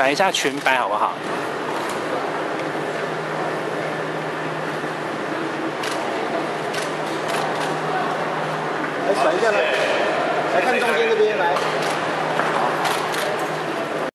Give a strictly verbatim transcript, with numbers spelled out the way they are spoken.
转一下裙摆好不好？ 来转一下来，来看中间这边来。